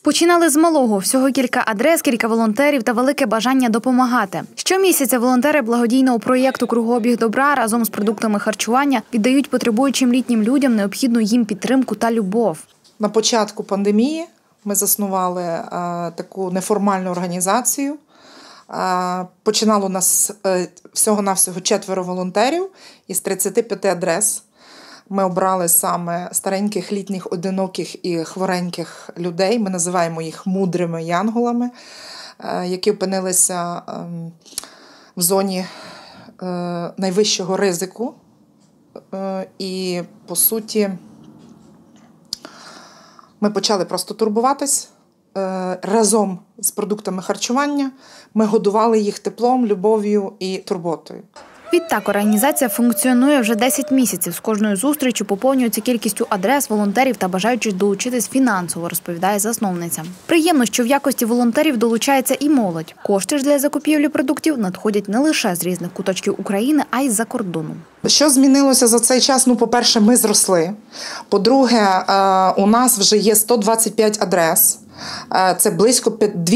Починали з малого – всього кілька адрес, кілька волонтерів та велике бажання допомагати. Щомісяця волонтери благодійного проєкту «Кругообіг добра» разом з продуктами харчування віддають потребуючим літнім людям необхідну їм підтримку та любов. На початку пандемії ми заснували таку неформальну організацію. Починало нас всього-навсього 4 волонтерів із 35 адрес. Ми обрали саме стареньких, літніх, одиноких і хвореньких людей. Ми називаємо їх мудрими янголами, які опинилися в зоні найвищого ризику. І, по суті, ми почали просто турбуватись. Разом з продуктами харчування ми годували їх теплом, любов'ю і турботою. Відтак організація функціонує вже 10 місяців. З кожною зустрічю поповнюється кількістю адрес, волонтерів та бажаючих долучитись фінансово, розповідає засновниця. Приємно, що в якості волонтерів долучається і молодь. Кошти ж для закупівлі продуктів надходять не лише з різних куточків України, а й з-за кордону. Що змінилося за цей час? По-перше, ми зросли. По-друге, у нас вже є 125 адрес. Це близько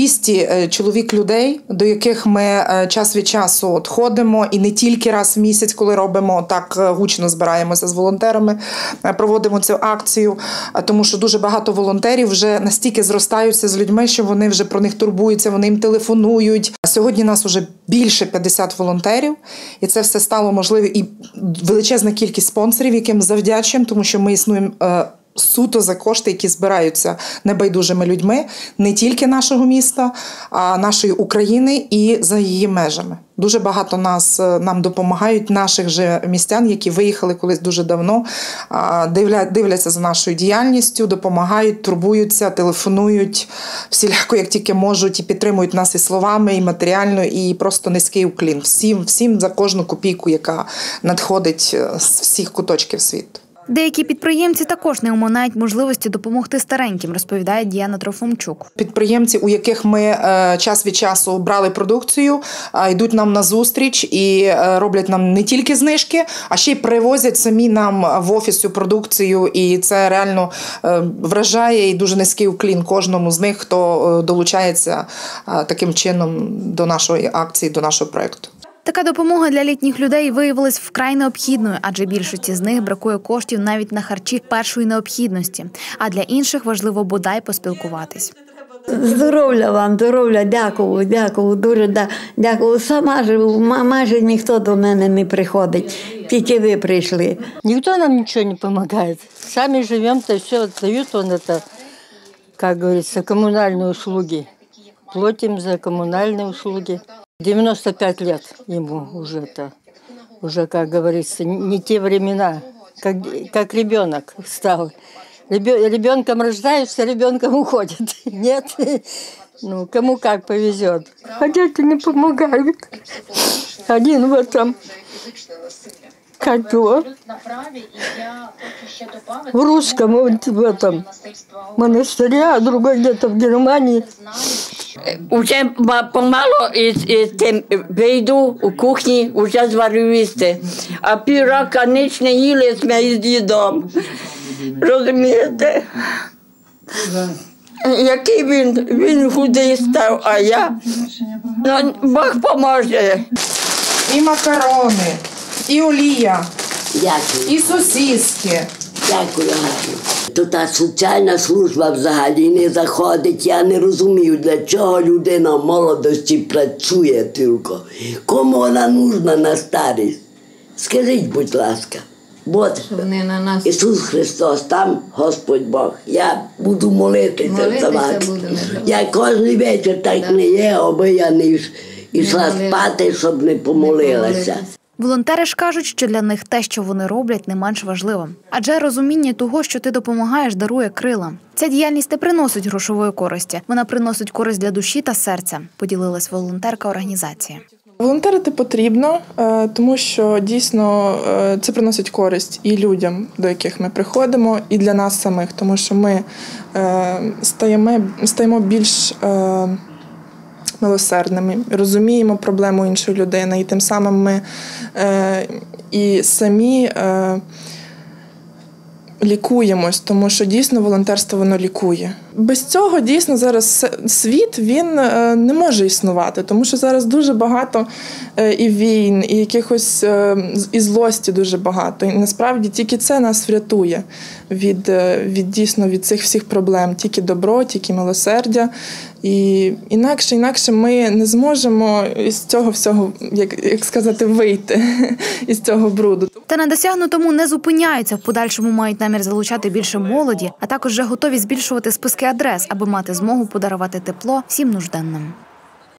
200 чоловік людей, до яких ми час від часу ходимо. І не тільки раз в місяць, коли робимо так гучно, збираємося з волонтерами, проводимо цю акцію. Тому що дуже багато волонтерів вже настільки зростаються з людьми, що вони вже про них турбуються, вони їм телефонують. Сьогодні нас вже більше 50 волонтерів. І це все стало можливе. І величезна кількість спонсорів, яким завдячуємо, тому що ми існуємо суто за кошти, які збираються небайдужими людьми не тільки нашого міста, а нашої України і за її межами. Дуже багато нам допомагають наших же містян, які виїхали колись дуже давно, дивляться за нашою діяльністю, допомагають, турбуються, телефонують всіляко, як тільки можуть, і підтримують нас і словами, і матеріально, і просто низький уклін. Всім за кожну копійку, яка надходить з всіх куточків світу. Деякі підприємці також не оминають можливості допомогти стареньким, розповідає Діана Трофимчук. Підприємці, у яких ми час від часу брали продукцію, йдуть нам на зустріч і роблять нам не тільки знижки, а ще й привозять самі нам в офіс цю продукцію. І це реально вражає і дуже низький уклін кожному з них, хто долучається таким чином до нашої акції, до нашого проєкту. Така допомога для літніх людей виявилась вкрай необхідною, адже більшості з них бракує коштів навіть на харчі першої необхідності. А для інших важливо бодай поспілкуватись. Здоров'я вам, здоров'я, дякую, дуже дякую. Сама живу, майже ніхто до мене не приходить, тільки ви прийшли. Ніхто нам нічого не допомагає. Самі живемо, то все дають, як говориться, комунальні услуги. Платимо за комунальні услуги. 95 лет ему уже, как говорится, не те времена, как ребенок стал. Ребенком рождаются, ребенком уходят. Нет, кому как повезет. А дети не помогают. Один в этом, как его, в русском, в этом монастыре, а другой где-то в Германии. Уже помалу вийду у кухні, вже зварю їсти. А півроку ніч не їли ми з дідом. Розумієте? Який він худий став, а я? Бог поможе. І макарони, і олія, Дякую. і сосиски. Дякую, гарно. То та соціальна служба взагалі не заходить. Я не розумію, для чого людина в молодості працює тільки. Кому вона нужна на старість? Скажіть, будь ласка. Бот, Ісус Христос, там Господь Бог. Я буду молитися за вас. Я кожен вечір так не є, аби я не йшла спати, щоб не помолилася. Волонтери ж кажуть, що для них те, що вони роблять, не менш важливо. Адже розуміння того, що ти допомагаєш, дарує крила. Ця діяльність не приносить грошової користі. Вона приносить користь для душі та серця, поділилась волонтерка організації. Волонтерити потрібно, тому що дійсно це приносить користь і людям, до яких ми приходимо, і для нас самих, тому що ми стаємо більш милосердними, розуміємо проблему іншої людини, і тим самим ми і самі лікуємось, тому що дійсно волонтерство воно лікує. без цього дійсно зараз світ він не може існувати, тому що зараз дуже багато і війн, і якихось і злості дуже багато. І насправді тільки це нас врятує дійсно від цих всіх проблем. Тільки добро, тільки милосердя. І інакше ми не зможемо із цього всього, як сказати, вийти із цього бруду. Та на досягнутому не зупиняються. В подальшому мають намір залучати більше молоді, а також вже готові збільшувати списки адрес, аби мати змогу подарувати тепло всім нужденним.